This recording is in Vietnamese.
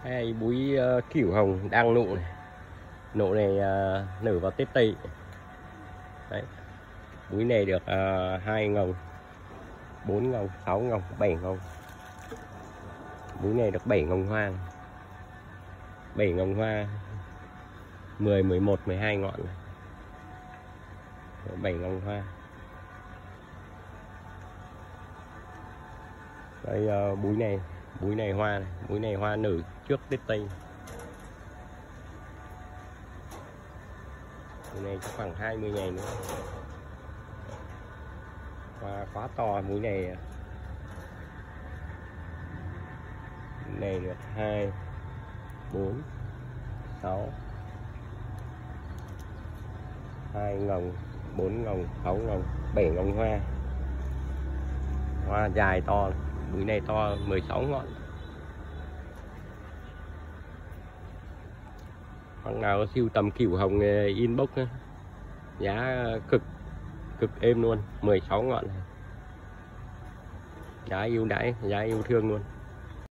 Hai búi cửu hồng đang nụ này. Nụ này nở vào Tết Tây. Đấy. Búi này được 2 ngồng, 4 ngồng, 6 ngồng, 7 ngồng. Búi này được 7 ngồng hoa. 7 ngồng hoa 10, 11, 12 ngọn này. 7 ngồng hoa. Đây búi này hoa này. Búi này hoa nở trước Tết Tây. Búi này chắc khoảng 20 ngày nữa. Hoa quá to. Búi này được 2, 4, 6, 2 ngồng, 4 ngồng, 6 ngồng, 7 ngồng hoa. Hoa dài to. Búi này to 16 ngọn. Khoảng nào có siêu tầm cửu hồng inbox ấy. Giá cực êm luôn, 16 ngọn. Giá ưu đãi, giá yêu thương luôn.